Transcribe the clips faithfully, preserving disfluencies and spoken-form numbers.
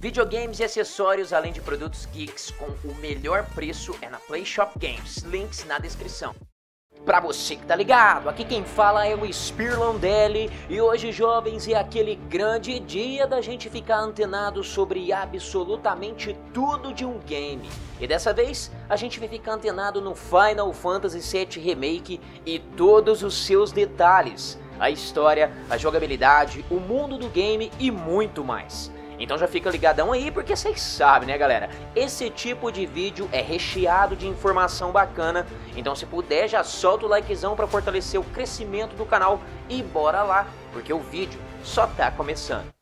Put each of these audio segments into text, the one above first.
Videogames e acessórios, além de produtos geeks com o melhor preço é na PlayShop Games, links na descrição. Pra você que tá ligado, aqui quem fala é o Spirlondelli e hoje, jovens, é aquele grande dia da gente ficar antenado sobre absolutamente tudo de um game. E dessa vez, a gente vai ficar antenado no Final Fantasy sete Remake e todos os seus detalhes, a história, a jogabilidade, o mundo do game e muito mais. Então já fica ligadão aí, porque vocês sabem, né, galera? Esse tipo de vídeo é recheado de informação bacana, então se puder já solta o likezão para fortalecer o crescimento do canal e bora lá, porque o vídeo só tá começando.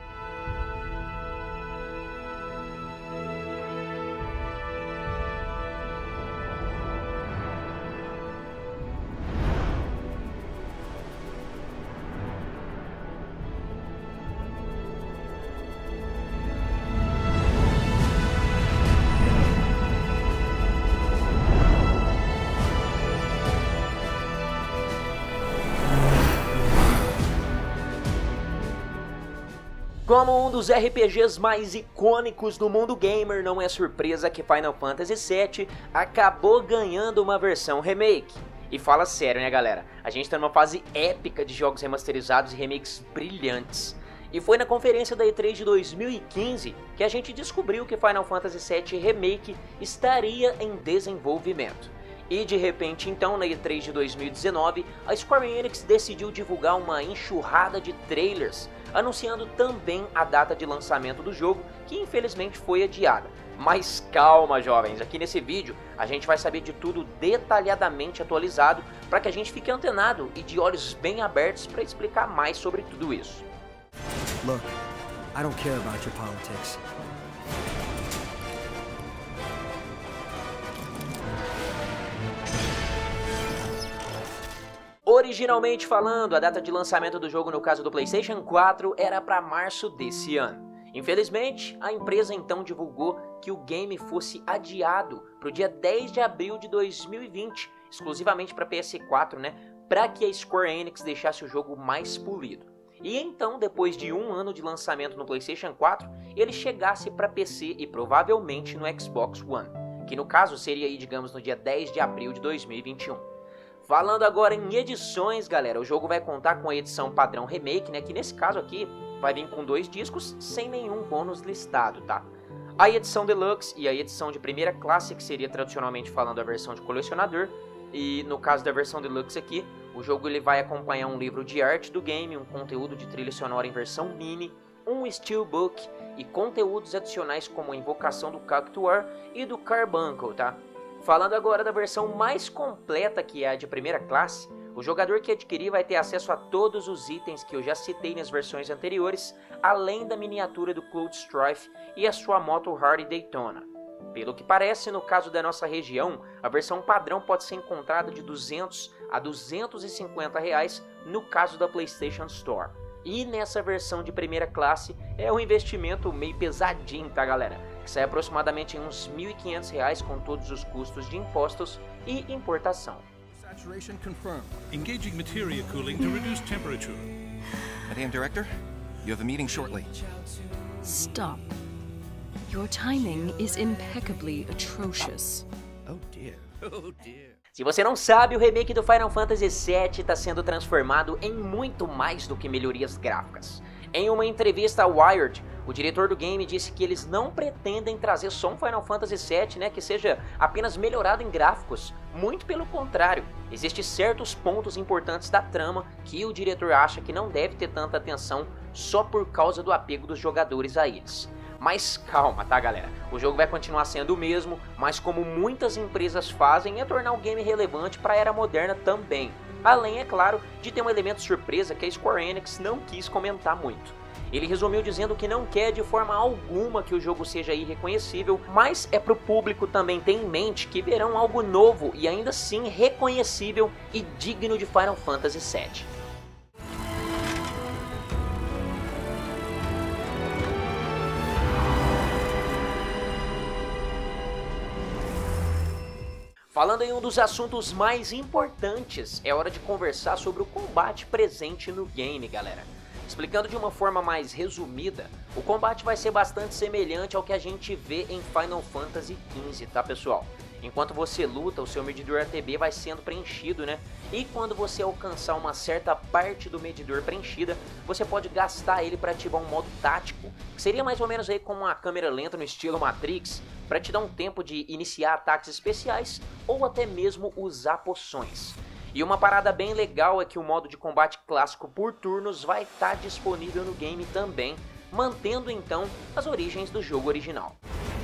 Como um dos R P Gs mais icônicos do mundo gamer, não é surpresa que Final Fantasy sete acabou ganhando uma versão remake. E fala sério, né, galera? A gente tá numa fase épica de jogos remasterizados e remakes brilhantes. E foi na conferência da E três de dois mil e quinze que a gente descobriu que Final Fantasy sete Remake estaria em desenvolvimento. E de repente, então, na E três de dois mil e dezenove, a Square Enix decidiu divulgar uma enxurrada de trailers, anunciando também a data de lançamento do jogo, que infelizmente foi adiada. Mas calma, jovens, aqui nesse vídeo a gente vai saber de tudo detalhadamente atualizado para que a gente fique antenado e de olhos bem abertos para explicar mais sobre tudo isso. Look, I don't care about your politics. Originalmente falando, a data de lançamento do jogo no caso do PlayStation quatro era para março desse ano. Infelizmente, a empresa então divulgou que o game fosse adiado para o dia dez de abril de dois mil e vinte, exclusivamente para P S quatro, né, para que a Square Enix deixasse o jogo mais polido. E então, depois de um ano de lançamento no PlayStation quatro, ele chegasse para P C e provavelmente no Xbox One, que no caso seria aí, digamos, no dia dez de abril de dois mil e vinte e um. Falando agora em edições, galera, o jogo vai contar com a edição padrão remake, né, que nesse caso aqui vai vir com dois discos sem nenhum bônus listado, tá? A edição Deluxe e a edição de primeira classe, que seria tradicionalmente falando a versão de colecionador, e no caso da versão Deluxe aqui, o jogo ele vai acompanhar um livro de arte do game, um conteúdo de trilha sonora em versão mini, um steelbook e conteúdos adicionais como a invocação do Cactuar e do Carbuncle, tá? Falando agora da versão mais completa, que é a de primeira classe, o jogador que adquirir vai ter acesso a todos os itens que eu já citei nas versões anteriores, além da miniatura do Cloud Strife e a sua moto Harley Daytona. Pelo que parece, no caso da nossa região, a versão padrão pode ser encontrada de duzentos a duzentos e cinquenta reais no caso da PlayStation Store. E nessa versão de primeira classe é um investimento meio pesadinho, tá, galera? Que sai aproximadamente em uns mil e quinhentos reais com todos os custos de impostos e importação. Saturation confirmed. Engaging materia cooling to reduce temperature. Madam Director, you have a meeting shortly. Stop. Your timing is impeccably atrocious. Oh dear. Oh dear. Se você não sabe, o remake do Final Fantasy sete está sendo transformado em muito mais do que melhorias gráficas. Em uma entrevista ao Wired, o diretor do game disse que eles não pretendem trazer só um Final Fantasy sete, né, que seja apenas melhorado em gráficos. Muito pelo contrário, existem certos pontos importantes da trama que o diretor acha que não deve ter tanta atenção só por causa do apego dos jogadores a eles. Mas calma, tá, galera? O jogo vai continuar sendo o mesmo, mas como muitas empresas fazem, é tornar o game relevante para a era moderna também. Além, é claro, de ter um elemento surpresa que a Square Enix não quis comentar muito. Ele resumiu dizendo que não quer de forma alguma que o jogo seja irreconhecível, mas é pro público também ter em mente que verão algo novo e ainda assim reconhecível e digno de Final Fantasy sete. Falando em um dos assuntos mais importantes, é hora de conversar sobre o combate presente no game, galera. Explicando de uma forma mais resumida, o combate vai ser bastante semelhante ao que a gente vê em Final Fantasy quinze, tá pessoal? Enquanto você luta, o seu medidor A T B vai sendo preenchido, né? E quando você alcançar uma certa parte do medidor preenchida, você pode gastar ele para ativar um modo tático, que seria mais ou menos aí como uma câmera lenta no estilo Matrix, para te dar um tempo de iniciar ataques especiais ou até mesmo usar poções. E uma parada bem legal é que o modo de combate clássico por turnos vai estar disponível no game também, mantendo então as origens do jogo original.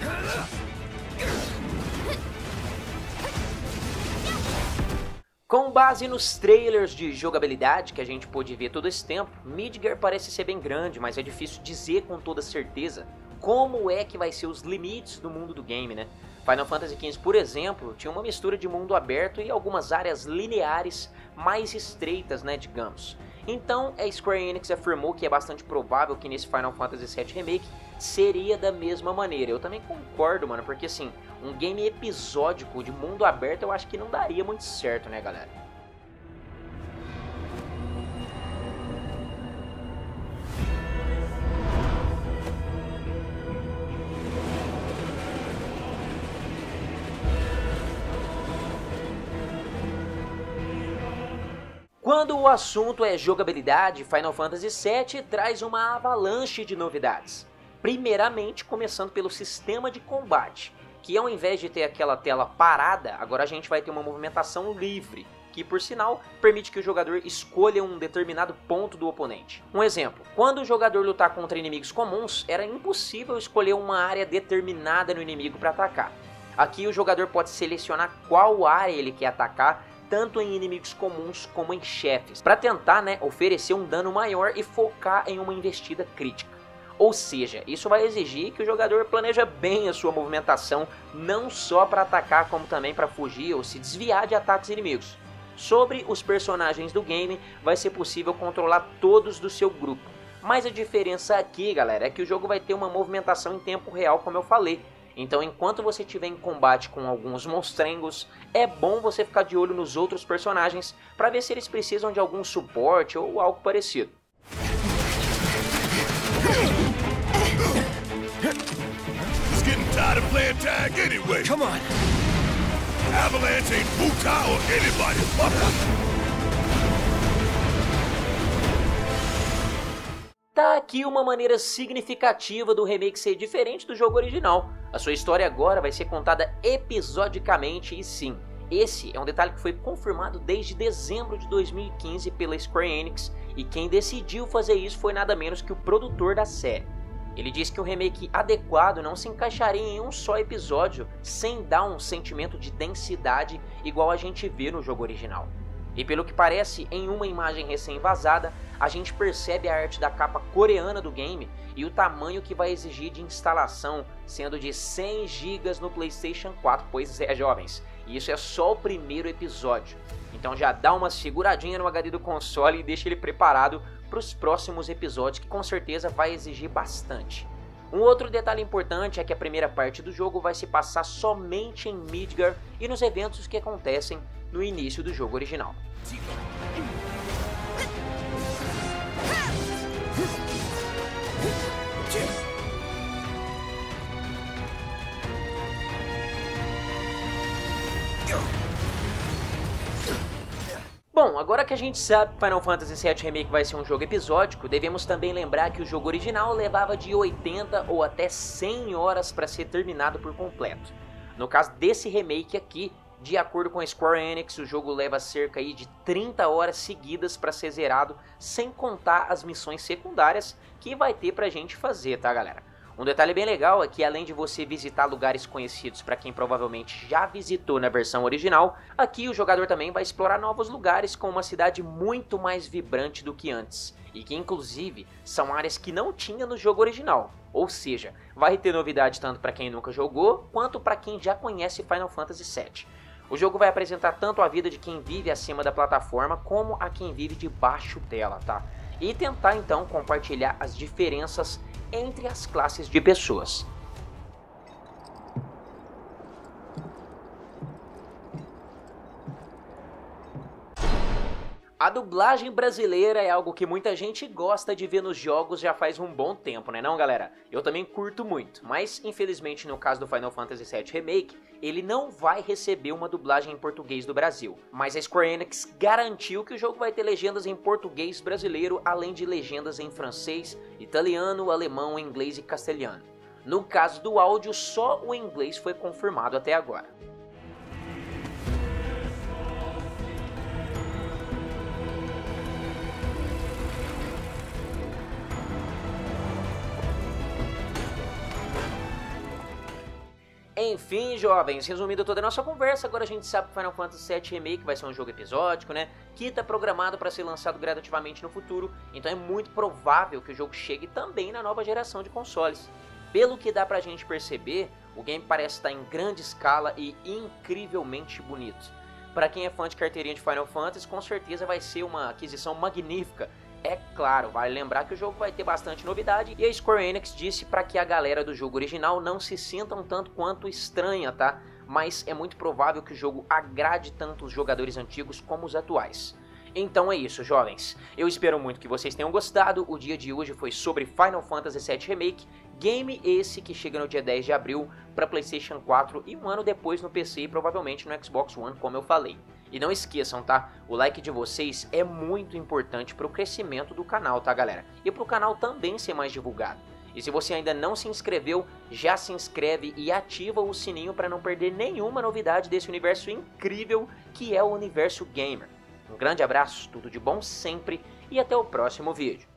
Com base nos trailers de jogabilidade que a gente pôde ver todo esse tempo, Midgar parece ser bem grande, mas é difícil dizer com toda certeza como é que vai ser os limites do mundo do game, né? Final Fantasy quinze, por exemplo, tinha uma mistura de mundo aberto e algumas áreas lineares mais estreitas, né, digamos. Então, a Square Enix afirmou que é bastante provável que nesse Final Fantasy sete Remake seria da mesma maneira. Eu também concordo, mano, porque assim, um game episódico de mundo aberto eu acho que não daria muito certo, né, galera? Quando o assunto é jogabilidade, Final Fantasy sete traz uma avalanche de novidades. Primeiramente, começando pelo sistema de combate, que ao invés de ter aquela tela parada, agora a gente vai ter uma movimentação livre, que por sinal permite que o jogador escolha um determinado ponto do oponente. Um exemplo, quando o jogador lutar contra inimigos comuns, era impossível escolher uma área determinada no inimigo para atacar. Aqui o jogador pode selecionar qual área ele quer atacar, tanto em inimigos comuns como em chefes, para tentar, né, oferecer um dano maior e focar em uma investida crítica. Ou seja, isso vai exigir que o jogador planeja bem a sua movimentação, não só para atacar como também para fugir ou se desviar de ataques inimigos. Sobre os personagens do game, vai ser possível controlar todos do seu grupo, mas a diferença aqui, galera, é que o jogo vai ter uma movimentação em tempo real, como eu falei. Então, enquanto você estiver em combate com alguns monstrengos, é bom você ficar de olho nos outros personagens para ver se eles precisam de algum suporte ou algo parecido. Just getting tired of playing tag anyway. Come on. Avalanche ain't Butai or anybody. Tá aqui uma maneira significativa do remake ser diferente do jogo original. A sua história agora vai ser contada episodicamente e sim, esse é um detalhe que foi confirmado desde dezembro de dois mil e quinze pela Square Enix e quem decidiu fazer isso foi nada menos que o produtor da série. Ele disse que o remake adequado não se encaixaria em um só episódio sem dar um sentimento de densidade igual a gente vê no jogo original. E pelo que parece, em uma imagem recém-vazada, a gente percebe a arte da capa coreana do game e o tamanho que vai exigir de instalação, sendo de cem gigas no PlayStation quatro, pois é, jovens, e isso é só o primeiro episódio. Então já dá uma seguradinha no H D do console e deixa ele preparado para os próximos episódios, que com certeza vai exigir bastante. Um outro detalhe importante é que a primeira parte do jogo vai se passar somente em Midgar e nos eventos que acontecem no início do jogo original. Bom, agora que a gente sabe que Final Fantasy sete Remake vai ser um jogo episódico, devemos também lembrar que o jogo original levava de oitenta ou até cem horas para ser terminado por completo. No caso desse remake aqui, de acordo com a Square Enix, o jogo leva cerca aí de trinta horas seguidas para ser zerado, sem contar as missões secundárias que vai ter pra gente fazer, tá galera? Um detalhe bem legal é que além de você visitar lugares conhecidos para quem provavelmente já visitou na versão original, aqui o jogador também vai explorar novos lugares com uma cidade muito mais vibrante do que antes, e que inclusive são áreas que não tinha no jogo original, ou seja, vai ter novidade tanto para quem nunca jogou, quanto para quem já conhece Final Fantasy sete. O jogo vai apresentar tanto a vida de quem vive acima da plataforma, como a quem vive debaixo dela, tá? E tentar então compartilhar as diferenças entre as classes de pessoas. A dublagem brasileira é algo que muita gente gosta de ver nos jogos já faz um bom tempo, né não, galera? Eu também curto muito, mas infelizmente no caso do Final Fantasy sete Remake, ele não vai receber uma dublagem em português do Brasil. Mas a Square Enix garantiu que o jogo vai ter legendas em português brasileiro, além de legendas em francês, italiano, alemão, inglês e castelhano. No caso do áudio, só o inglês foi confirmado até agora. Enfim, jovens, resumindo toda a nossa conversa, agora a gente sabe que Final Fantasy sete Remake vai ser um jogo episódico, né? Que está programado para ser lançado gradativamente no futuro, então é muito provável que o jogo chegue também na nova geração de consoles. Pelo que dá pra gente perceber, o game parece estar em grande escala e incrivelmente bonito. Para quem é fã de carteirinha de Final Fantasy, com certeza vai ser uma aquisição magnífica. É claro, vale lembrar que o jogo vai ter bastante novidade e a Square Enix disse para que a galera do jogo original não se sinta um tanto quanto estranha, tá? Mas é muito provável que o jogo agrade tanto os jogadores antigos como os atuais. Então é isso, jovens. Eu espero muito que vocês tenham gostado. O dia de hoje foi sobre Final Fantasy sete Remake, game esse que chega no dia dez de abril para PlayStation quatro e um ano depois no P C e provavelmente no Xbox One, como eu falei. E não esqueçam, tá? O like de vocês é muito importante para o crescimento do canal, tá, galera? E para o canal também ser mais divulgado. E se você ainda não se inscreveu, já se inscreve e ativa o sininho para não perder nenhuma novidade desse universo incrível que é o universo gamer. Um grande abraço, tudo de bom sempre e até o próximo vídeo.